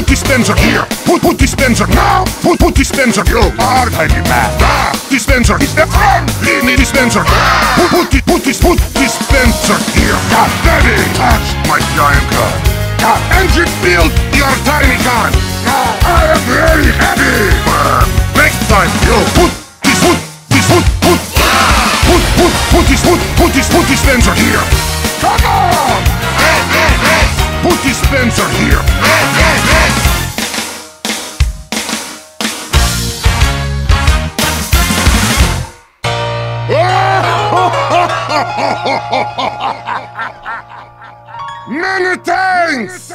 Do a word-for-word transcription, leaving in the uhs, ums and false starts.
dispenser here. Put put dispenser now. Put put dispenser. You are tiny man. Ah, dispenser is the only dispenser. Put put di- put this put dispenser here. Ah, ready. Touch my giant gun. Ah, engine build your tiny gun. Ah, I am very heavy. Uh, next time you put this put this put put put put put this put put this put dispenser here. Come on. Yes, yes, yes. Put dispenser here. Yes, yes, yes. Many thanks!